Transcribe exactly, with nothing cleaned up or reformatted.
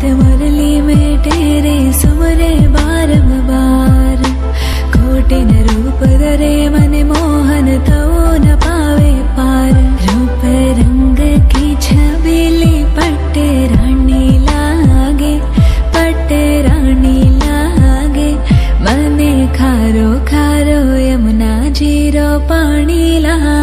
मुरली में तेरे सुमरे बारम बार। खोटे न रूप धरे मन मोहन तो न पावे पार। रूप रंग की छबीली पट्टे रानी लागे, पट्टे रानी लागे। मने खारो खारो यमुना जीरो पानी लागे।